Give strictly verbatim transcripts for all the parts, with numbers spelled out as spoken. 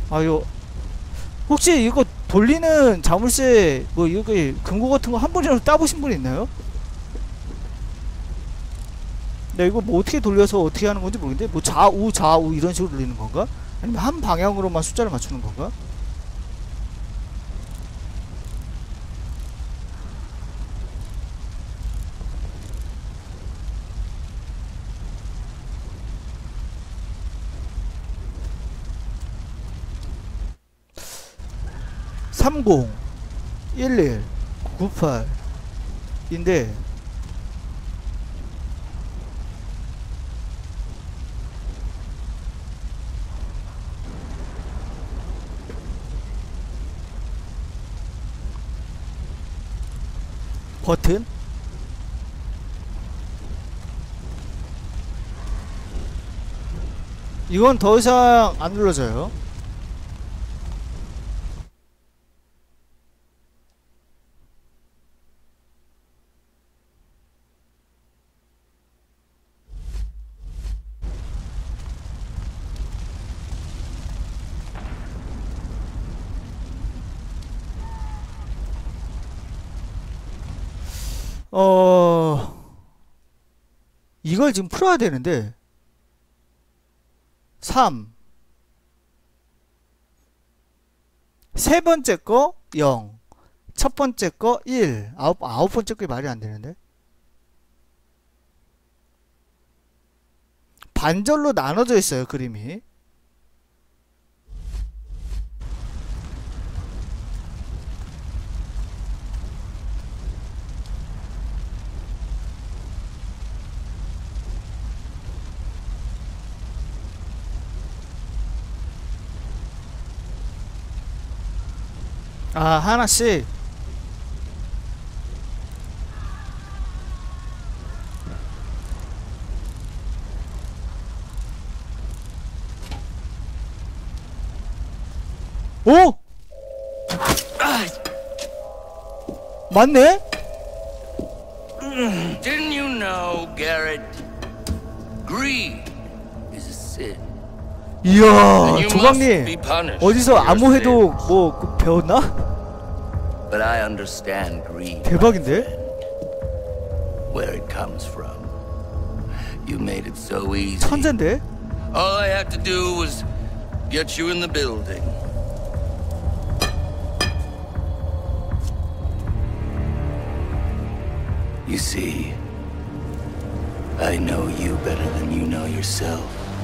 아유, 혹시 이거 돌리는 자물쇠 뭐 여기 금고 같은 거 한 번이라도 따보신 분 있나요? 네, 이거 뭐 어떻게 돌려서 어떻게 하는 건지 모르겠는데 뭐 좌우 좌우 이런 식으로 돌리는 건가? 아니면 한 방향으로만 숫자를 맞추는 건가? 삼공 일일 구팔 인데 버튼 이건 더 이상 안 눌러져요. 어... 이걸 지금 풀어야 되는데 삼 세 번째 거 영 첫 번째 거 일 아홉, 아홉 번째 거 말이 안 되는데 반절로 나눠져 있어요 그림이. 아 하나씩 오! 맞네? Didn't you know, Garrett? Greed is a sin. 이야 조각님 어디서 암호해도 뭐 그 배웠나? But I understand greed. 대박인데? Where it comes from. You made it so easy. 천재인데? All I had to do was get you in the building. You see, I know you better than you know yourself.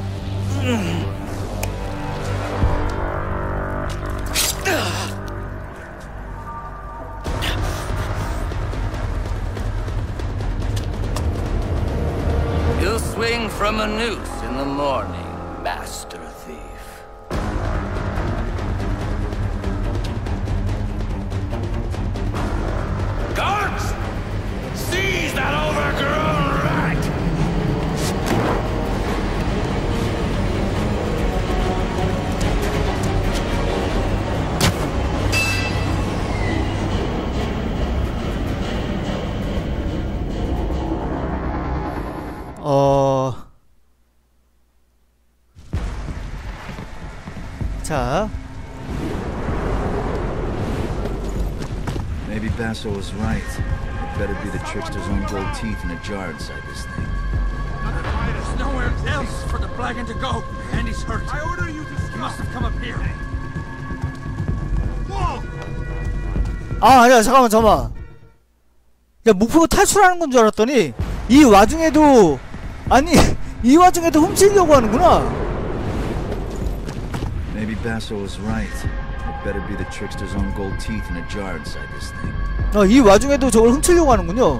You'll swing from a noose in the morning, master thief. Guards! Seize that overgrown rat! 어... 자 Maybe Basso was right. It better be the trickster's own gold teeth in a jar inside this thing. There's nowhere else for the Blacken to go, and he's hurt. I order you to stop. He must have come up here. Whoa! 아 아니야 잠깐만 잠깐만 야 목표가 탈출하는 건 줄 알았더니 이 와중에도 아니 이 와중에도 훔치려고 하는구나. Maybe Basso was right. It better be the trickster's own gold teeth in a jar inside this thing. 어, 이 와중에도 저걸 훔치려고 하는군요.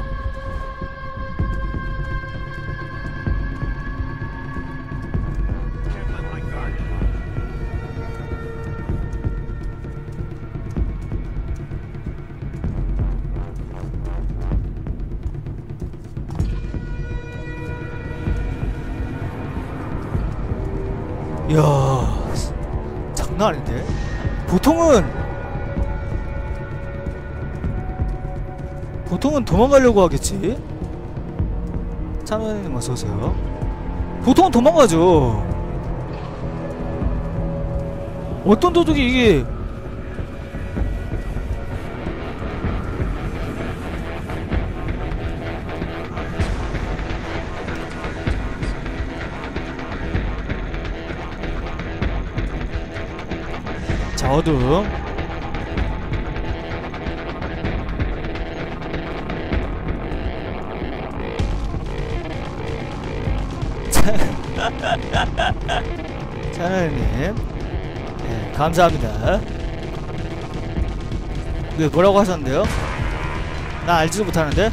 이야 장난 아닌데? 보통은 보통은 도망가려고 하겠지? 참여해님 어서오세요. 보통은 도망가죠. 어떤 도둑이 이게. 자, 어둠. 차나님, 네, 감사합니다. 왜 뭐라고 하셨는데요? 나 알지도 못하는데?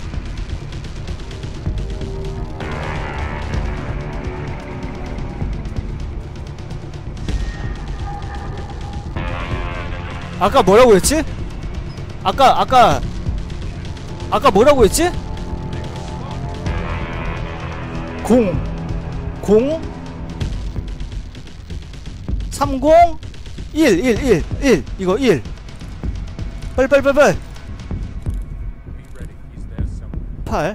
아까 뭐라고 했지? 아까 아까 아까 뭐라고 했지? 공 공 삼공 일 일 일 일 이거 일 빨리 빨리 빨리 빨리 팔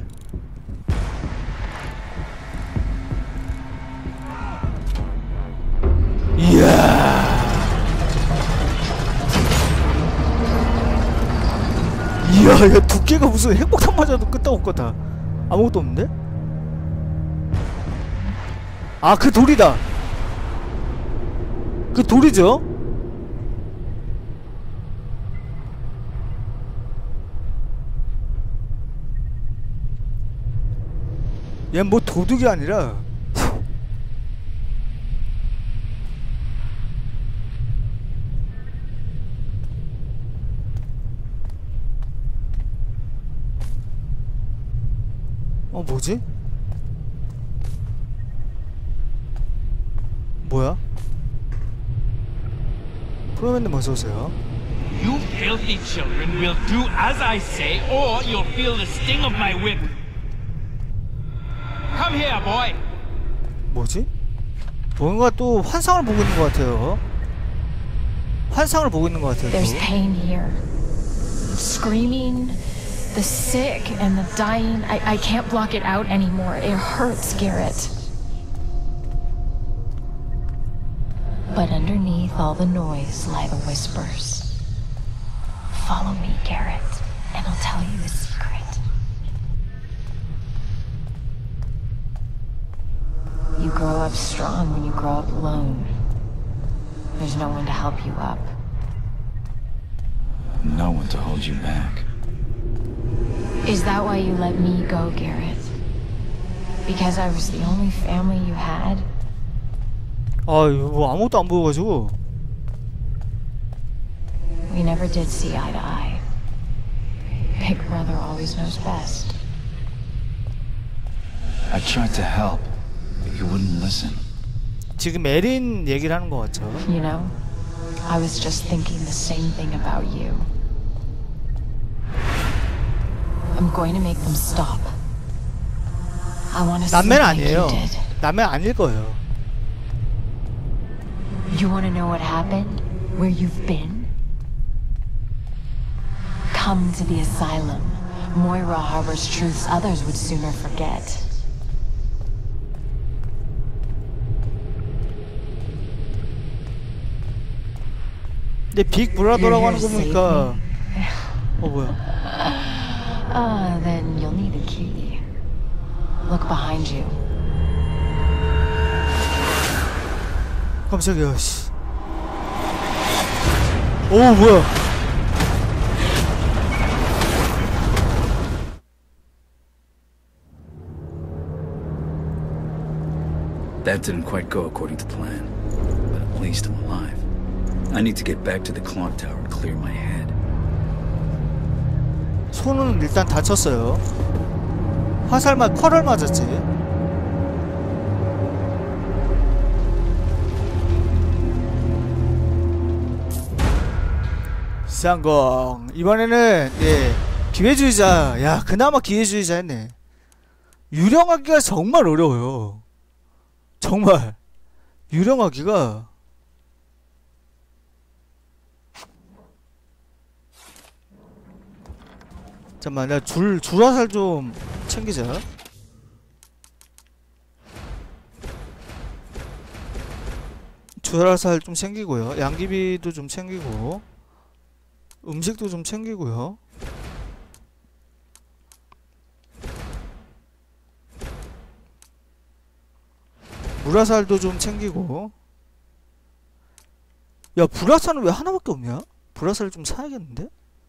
이야 이야 야 두께가 무슨 핵폭탄 맞아도 끄떡없겠다. 아무것도 없는데? 아 그 돌이다. 그 돌이죠? 얘 뭐 도둑이 아니라 어 뭐지? 뭐야? 프로맨님 어서오세요. You filthy children will do as I say, or you'll feel the sting of my whip. Come here, boy. 뭐지? 뭔가 또 환상을 보고 있는 것 같아요. 환상을 보고 있는 것 같아요. 또. There's pain here. Screaming, the sick and the dying. I, I can't block it out anymore. It hurts, Garrett. But underneath all the noise lie the whispers. Follow me, Garrett, and I'll tell you a secret. You grow up strong when you grow up alone. There's no one to help you up. No one to hold you back. Is that why you let me go, Garrett? Because I was the only family you had? 아, 이거 뭐 아무것도 안 보여가지고. We never did see eye to eye. Big brother always knows best. I tried to help, but you wouldn't listen. 지금 에린 얘기를 하는 것 같죠. You know, I was just thinking the same thing about you. I'm going to make them stop. I want to see 남매는 like you 아니에요. did. 남매 아닐 거예요. You want to know what happened? Where you've been? Come to the asylum. Moira harbors truths others would sooner forget. 근데 빅 브라더라고 하는 거 보니까 어 뭐야? Ah, then you'll need a key. Look behind you. 깜짝이야. 씨. 오 뭐야? That didn't quite go according to plan, but at least I'm alive. I need to get back to the clock tower and clear my head. 손은 일단 다쳤어요. 화살 맞 컬을 맞았지. 쌍공 이번에는 예 기회주의자. 야 그나마 기회주의자였네. 유령하기가 정말 어려워요. 정말 유령하기가. 잠깐만 내가 줄 줄화살 좀 챙기자. 불화살 좀 챙기고요. 양귀비도 좀 챙기고 음식도 좀 챙기고요. 불화살도 좀 챙기고. 야, 불화살은 왜 하나밖에 없냐? 불화살 좀 사야겠는데?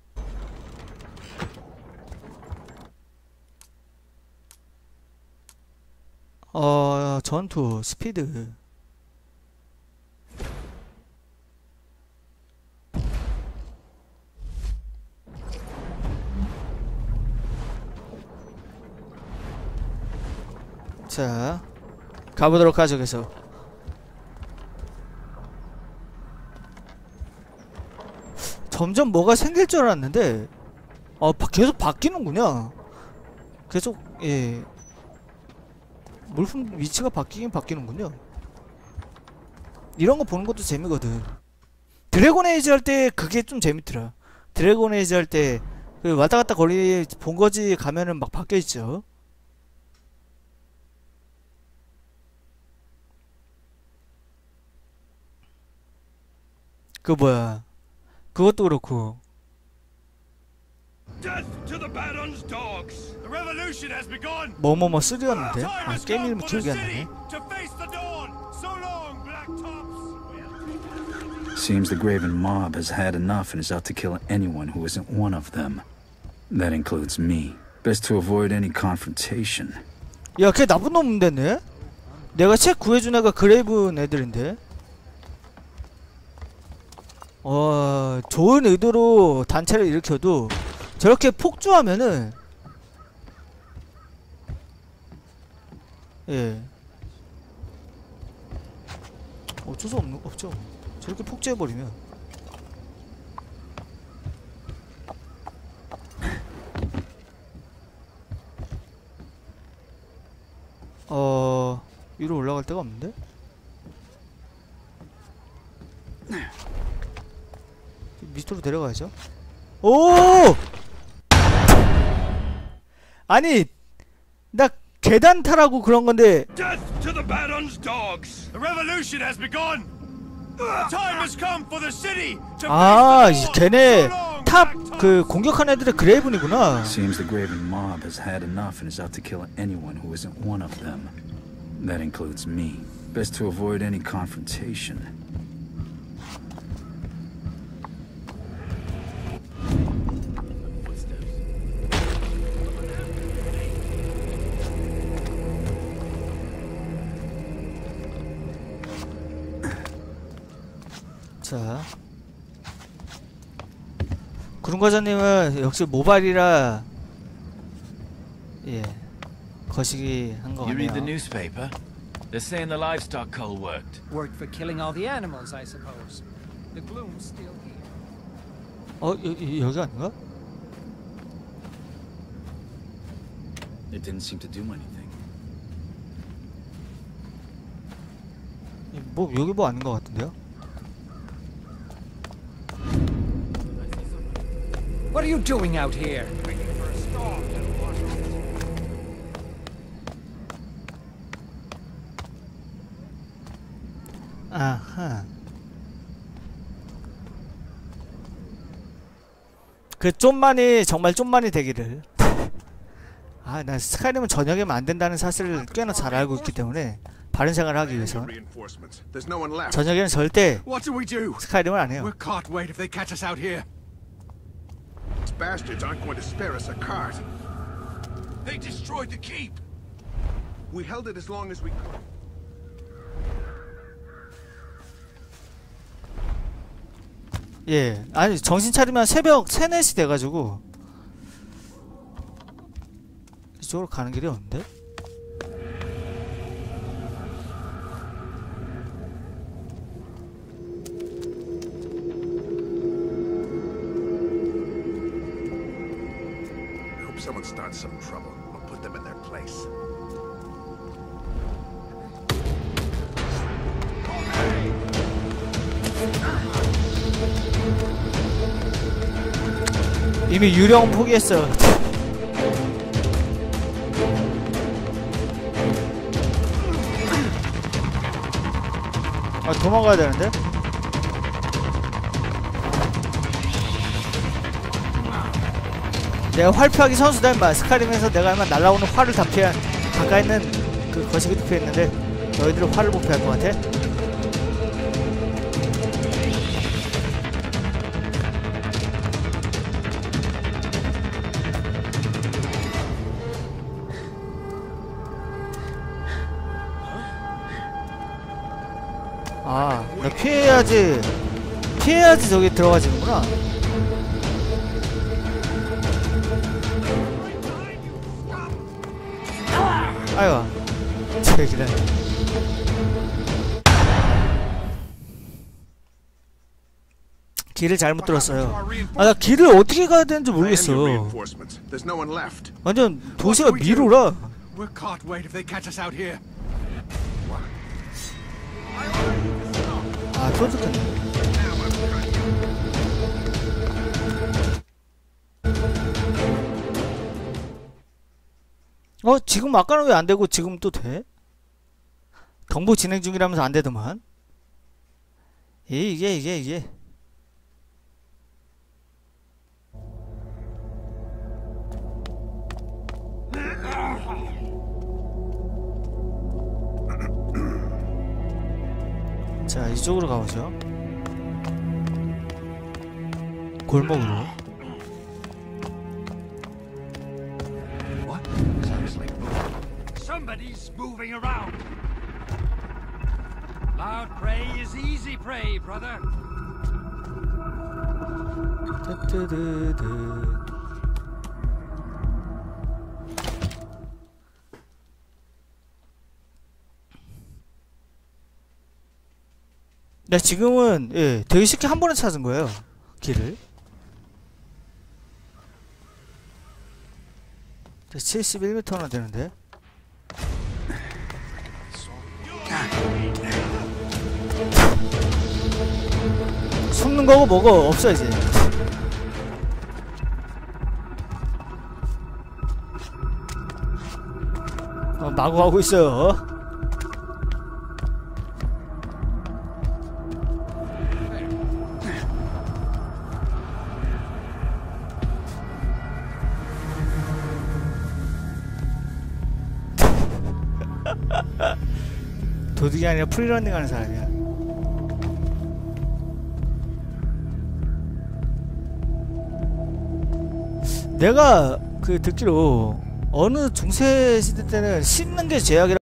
어... 전투 스피드. 자, 가보도록 하죠. 계속 점점 뭐가 생길 줄 알았는데 어 바, 계속 바뀌는구나. 계속 예 물품 위치가 바뀌긴 바뀌는군요. 이런 거 보는 것도 재미거든. 드래곤 에이지 할 때 그게 좀 재밌더라. 드래곤 에이지 할 때 그 왔다 갔다 거리 본거지 가면은 막 바뀌어 있죠. 그 뭐야, 그것도 그렇고. 뭐뭐뭐 쓰리였는데 아, 게임 이름 기억이 안 나네. Seems the Graven mob has had enough and is out to kill anyone who isn't one of them. That includes me. Best to avoid any confrontation. 야, 걔 나쁜 놈 됐네. 내가 책 구해준 애가 그레이븐 애들인데. 어, 좋은 의도로 단체를 일으켜도 저렇게 폭주하면은 예 어쩔 수 없는 없죠. 저렇게 폭주해버리면. 어 위로 올라갈 데가 없는데? 밑으로 내려가야죠. 오! 아니, 나 계단 타라고 그런 건데. Death to the Baron's dogs. The revolution has begun. Time has come for the city to 아, face the 걔네 dawn. 탑 그 공격한 애들의 그레이븐이구나. Seems the Graven mob has had enough and is out to kill anyone who isn't one of them. That includes me. Best to avoid any confrontation. 자, 구름과장님은 역시 모발이라 예 거시기 한 거 You read the 같네요. newspaper? They're saying the livestock cull worked. Worked for killing all the animals, I suppose. The gloom's still here. 어, 여, 여기 아닌가? It didn't seem to do anything. 뭐 여기 뭐 아닌 것 같은데요? What are you doing out here? 아하. 그 좀만이 정말 좀만이 되기를. 아, 난 스카이림은 저녁에만 안 된다는 사실을 꽤나 잘 알고 있기 때문에 바른 생활을 하기 위해서 저녁에는 절대 What do we do? 스카이림을 안 해요. We can't wait if they catch us out here. These bastards aren't going to spare us a cart. They destroyed the keep. We held it as long as we could. 예, 아니 정신 차리면 새벽 세, 네 시 돼가지고 이쪽으로 가는 길이 없는데? I hope someone starts some trouble. We'll put them in their place. 이미 유령 포기했어. 아, 도망가야 되는데? 내가 활 피하기 선수다 임마. 스카림에서 내가 얼마 날라오는 활을 다 피한 가까이 있는 그 거시기도 피했는데 너희들은 활을 못 피할 것 같아? 아, 나 피해야지. 피해야지 저기 들어가지는구나. 아이고, 제기래. 길을 잘못 들었어요. 아, 나 길을 어떻게 가야 되는지 모르겠어. 완전 도시가 미로라. We're caught. Wait if they catch us out here. 아, 쫀득했네. 어? 지금 아까는 왜 안되고 지금 또 돼? 경보 진행 중이라면서 안되더만. 이, 이게 이게 이게 자, 이쪽으로 가보죠. 골목으로. Somebody's moving around. Loud prey is easy prey, brother. 뜨뜨드드. 네, 지금은 예, 되게 쉽게 한 번에 찾은 거예요. 길을. 칠십일 미터나 되는데. 숨는 거고 뭐고 없어 이제. 어, 마구 가고 있어요. 도둑이 아니라 프리러닝 하는 사람이야. 내가 그 듣기로 어느 중세 시대 때는 씻는 게 제약이라